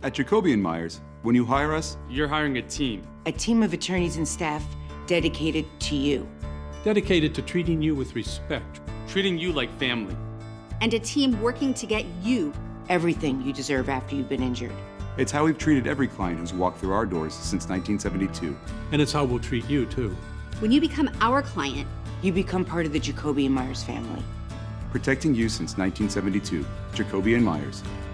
At Jacoby Meyers, when you hire us, you're hiring a team. A team of attorneys and staff dedicated to you. Dedicated to treating you with respect. Treating you like family. And a team working to get you everything you deserve after you've been injured. It's how we've treated every client who's walked through our doors since 1972. And it's how we'll treat you, too. When you become our client, you become part of the Jacoby Meyers family. Protecting you since 1972. Jacoby Meyers.